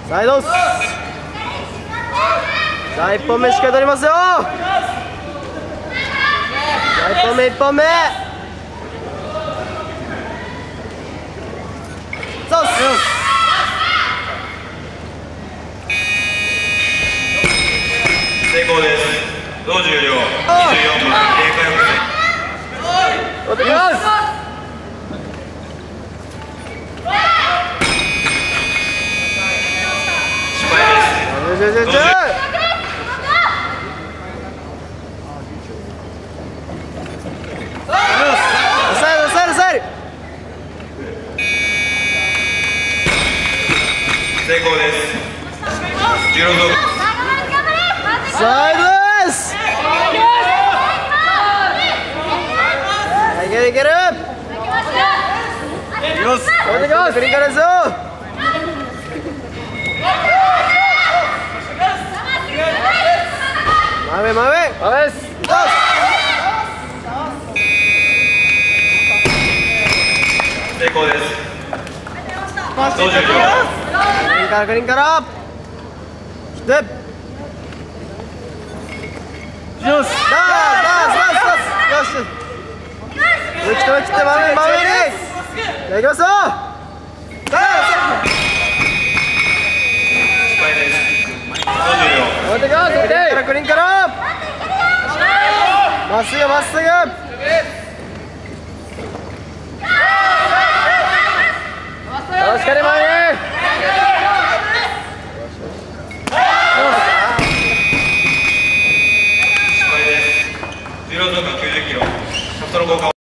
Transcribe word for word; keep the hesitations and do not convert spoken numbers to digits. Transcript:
サイドス。さあいっぽんめしっかり取りますよ。さあいっぽんめいっぽんめ。そうっす。 成功です。道中量にじゅうよんばん警戒を取ってきます。 失敗です。 よしよしよしよし。 成功です。じゅうろくどサイドです。いけるいける。よし。お願いします。クリンカーですよ。真上真上。真上です。 成功です。道中量クリンカークリンカー。で。よし。ダースダースダースよし。打ち止め切って真上真上に。じゃあ行きますよ。 失敗です。道中量持ってきます。クリンカークリンカー。まっすぐまっすぐ。しっかり前に。 失敗です。じゅうろくどきゅうじゅっキロシャフトの効果を